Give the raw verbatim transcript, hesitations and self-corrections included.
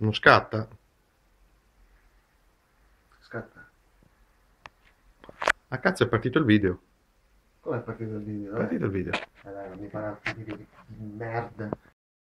Non scatta? Scatta. A cazzo è partito il video. Come è partito il video? È Dov'è? partito il video. Eh dai, non mi farà finire di merda.